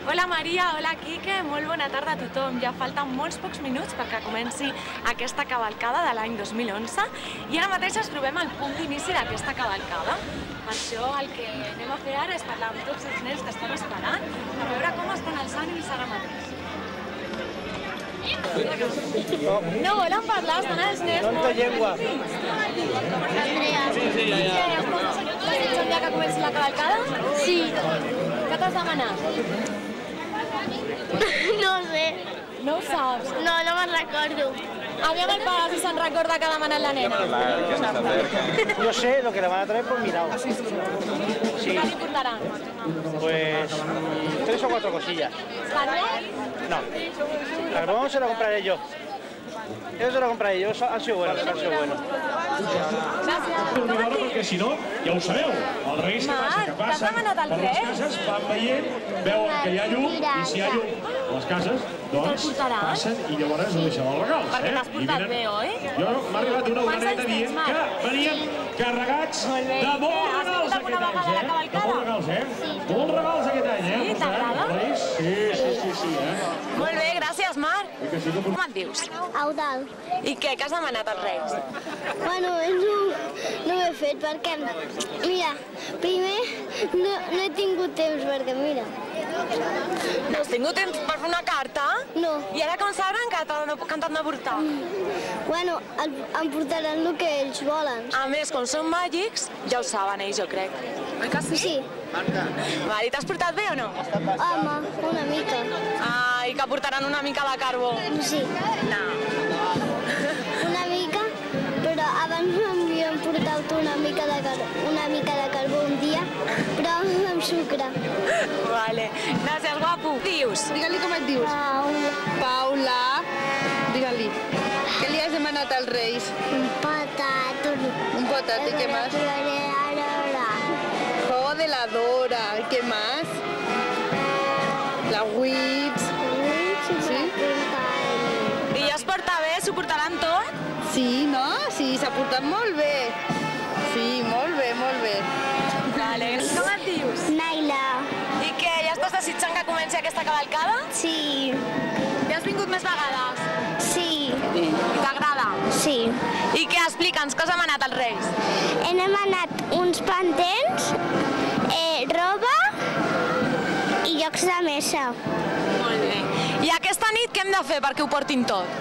Hola Maria, hola Quique, molt bona tarda a tothom. Ja falten molts pocs minuts perquè comenci aquesta cavalcada de l'any 2011 i ara mateix ens trobem al punt d'inici d'aquesta cavalcada. Per això el que anem a fer ara és parlar amb tots els nens que estan esperant a veure com estan els ànims ara mateix. No volen parlar, estan els nens molt... Tanta llengua. El dia que comenci la cavalcada? Sí. Què t'has demanat? No sé. No ho saps? No, no me'n recordo. Aviam el pare si se'n recorda que ha demanat la nena. Yo sé lo que le van a traer por mirado. Sí. Què li portaran? Pues 3 o 4 cosillas. Carbón? No. Carbón se lo compraré yo. Eso se lo compraré yo. Han sido buenos, han sido buenos. Perquè si no, ja ho sabeu, els reis que passen per les cases van veient, veuen que hi ha llum i si hi ha llum a les cases, doncs passen i llavors no deixen els regals. Perquè t'has portat bé, oi? Jo m'ha arribat una oreneta dient que venien carregats de molts regals aquest any, De molts regals, Molts regals aquest any, Sí, t'agrada? Sí, Molt bé, gràcies, Mar. Com et dius? Eudal. I què has demanat als Reis? Bueno, no ho he fet perquè, mira, primer no he tingut temps perquè, mira. No has tingut temps per fer una carta? No. I ara com sabran que t'han de portar? Bueno, em portaran el que ells volen. A més, com són màgics, ja ho saben ells, jo crec. Oi que sí? Sí. Vale, i t'has portat bé o no? Home, una mica. I que portaran una mica de carbó. Sí. No. Una mica, però abans m'havien portat una mica de carbó un dia, però amb sucre. Vale. Gràcies, guapo. Dius? Digue-li com et dius. Paula. Digue-li. Què li has demanat als Reis? Un patat. Un potat, ¿y qué más? Juego de la Dora, ¿qué más? La Wits. Sí? I ja es porta bé? S'ho portaran tot? Sí, no? Sí, s'ha portat molt bé. Sí, molt bé, molt bé. Vale. Com et dius? Naila. I què, ja estàs desitjant que comenci aquesta cavalcada? Sí. Ja has vingut més vegades? Sí. I t'agrada? Sí. I què, explica'ns, què has demanat als Reis? He demanat uns pantens, roba i jocs de mesa. Molt bé. I aquesta nit què hem de fer perquè ho portin tot?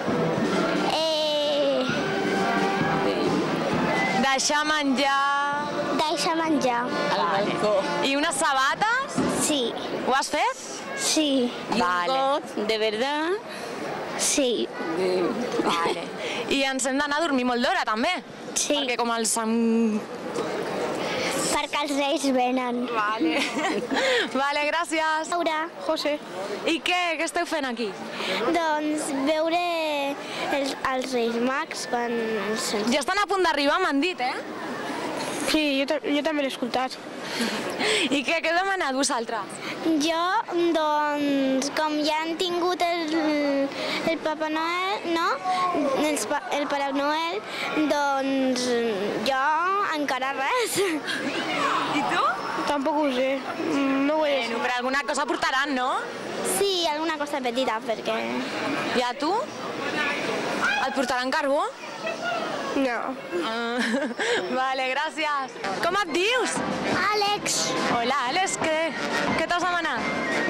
Deixar menjar... Deixar menjar. I unes sabates? Sí. Ho has fet? Sí. Vale. ¿De verdad? Sí. Vale. I ens hem d'anar a dormir molt d'hora, també? Sí. Perquè com els... Perquè els reis venen. Vale. Vale, gràcies. Laura. José. I què esteu fent aquí? Doncs veure els reis mags quan... Ja estan a punt d'arribar, m'han dit, eh? Sí, jo també l'he escoltat. I què heu demanat vosaltres? Jo, doncs, com ja han tingut el Papa Noel, no? El Pare Noel, doncs jo encara res. I tu? Tampoc ho sé. No ho he Bueno, però alguna cosa portaran, no? Sí, alguna cosa petita, perquè... I a tu? Et portaran carbó? No. Vale, gràcies. Com et dius? Àlex. Hola, Àlex, què t'has demanat?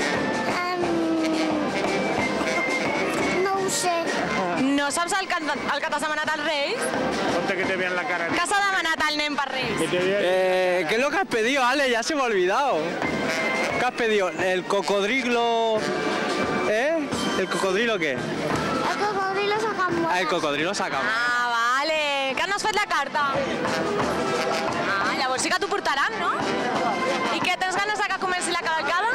No ho sé. No saps el que t'has demanat als Reis? Ponte que te vean la cara. Què s'ha demanat el nen per Reis? ¿Qué es lo que has pedido, Ale? Ya se me ha olvidado. ¿Qué has pedido? ¿El cocodrilo? ¿Eh? ¿El cocodrilo qué? El cocodrilo saca moles. Ah, el cocodrilo saca. Vale. Que no has fet la carta? Llavors sí que t'ho portaran, no? I què, tens ganes que comenci la cavalcada?